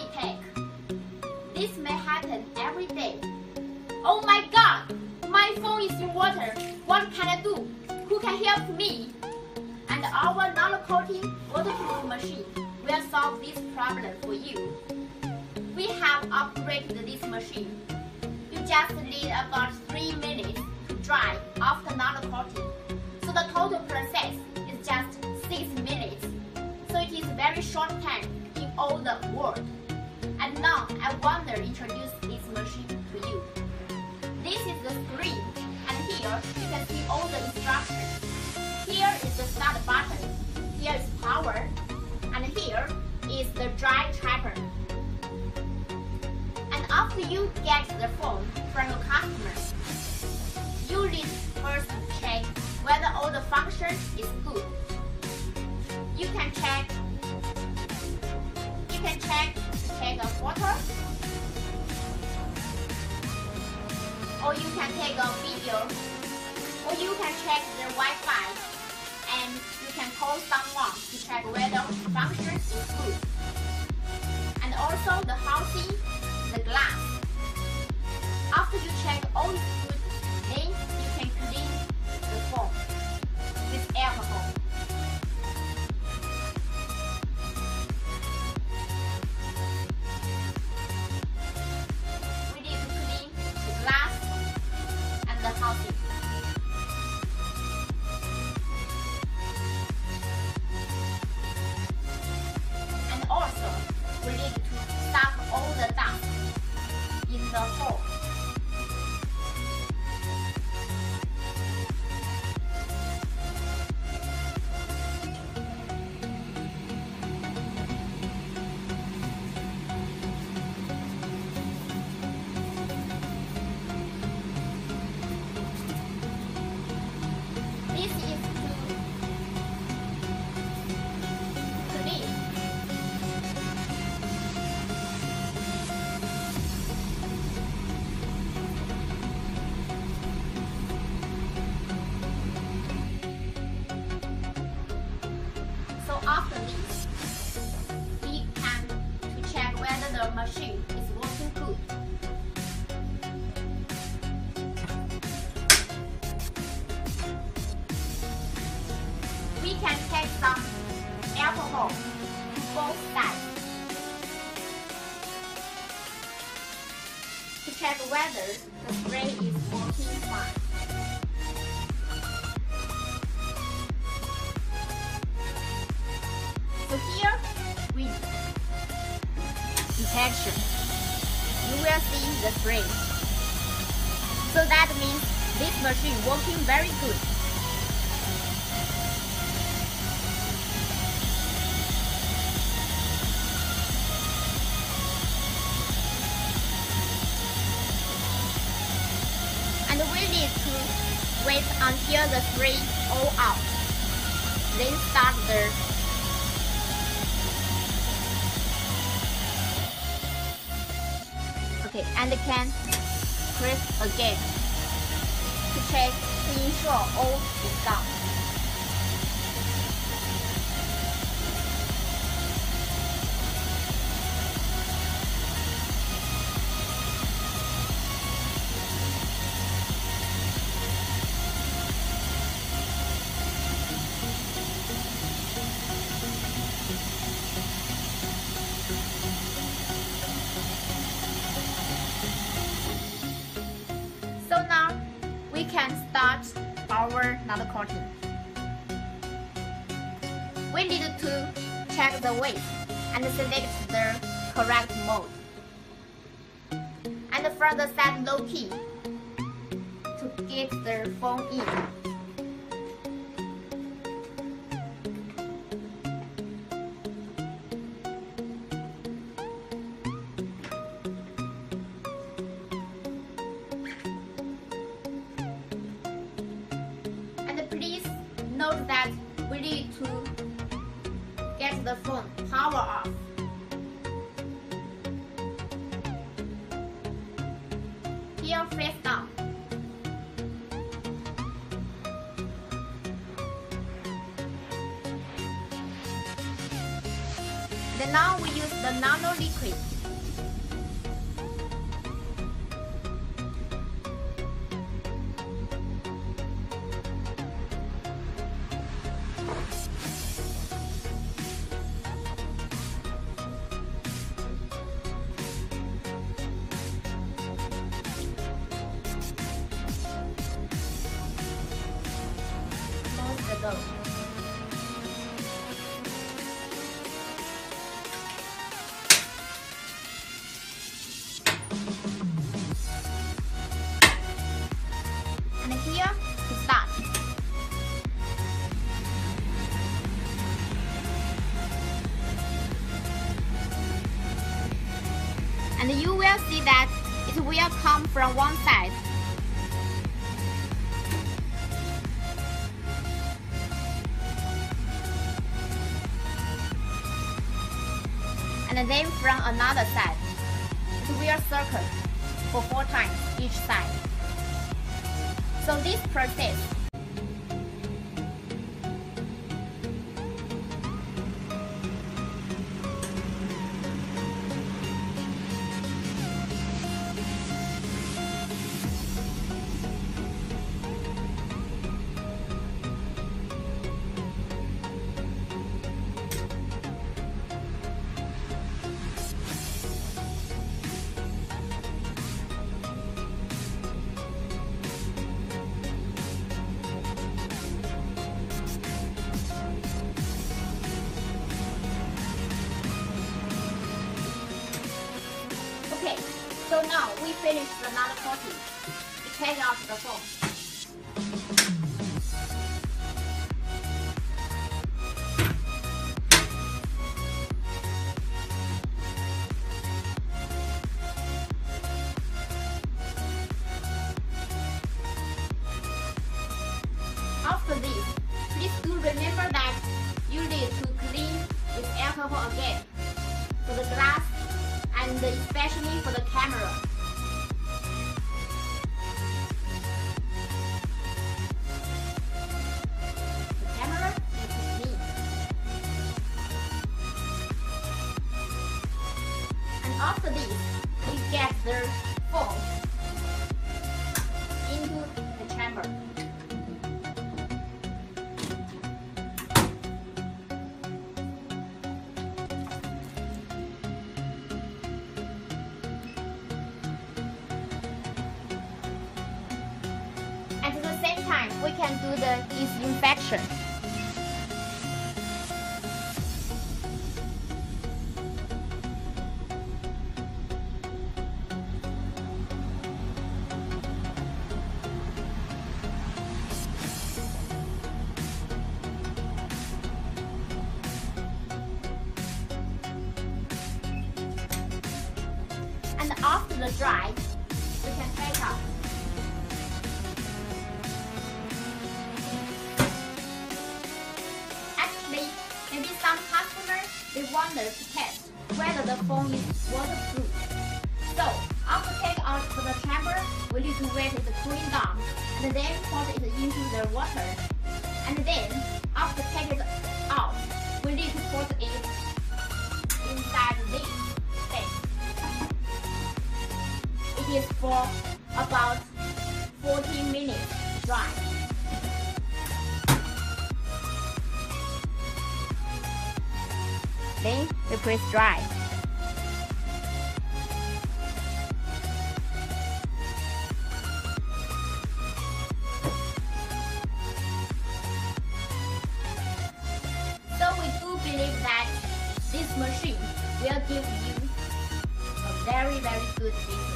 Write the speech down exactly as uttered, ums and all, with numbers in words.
take. This may happen every day. Oh my god! My phone is in water. What can I do? Who can help me? And our non-coating waterproof machine will solve this problem for you. We have upgraded this machine. You just need about three minutes to dry after non-coating. So the total process is just six minutes. So it is very short time in all the world. And now I want to introduce this machine to you. This is the screen, and here you can see all the instructions. Here is the start button, here is power, and here is the dry trapper. And after you get the phone from your customer, you need first to check whether all the functions is good. You can check, you can check, take a photo, or you can take a video, or you can check the Wi-Fi, and you can call someone to check whether the function is good. And also the housing, the glass. After you check all is good, then you can clean the phone with alcohol. We need to clean the glass and the housing. And also, we need to suck all the dust in the hole. This is to clean. So after this, we can to check whether the machine is working good. We can take some alcohol to both sides to check whether the spray is working fine. So here we detection. You will see the spray. So that means this machine working very good. And we need to wait until the spray all out. Then start the okay, and can press again to check to ensure all is done. So now we can start our non-coating. We need to check the weight and select the correct mode. And from the set low key to get the phone in. Please note that we need to get the phone power off. Here face down. And now we use the nano liquid go. And here to start. And you will see that it will come from one side. And then from another side. It will circle for four times each side. So this process Okay, so now we finished another coating. We take out the foam. After this, please do remember that you need to clean with alcohol again for the glass and especially for the camera. The camera needs to clean. And after this, we get the foam into the chamber. At the same time, we can do the disinfection. And after the dry, we can take out. Maybe some customers, they wonder to test whether the foam is waterproof. So, after take out from the chamber, we need to wait it cooling down, and then pour it into the water. And then, after take it out, we need to put it inside this space. It is for about forty minutes dry. Then we press dry. So we do believe that this machine will give you a very very good business.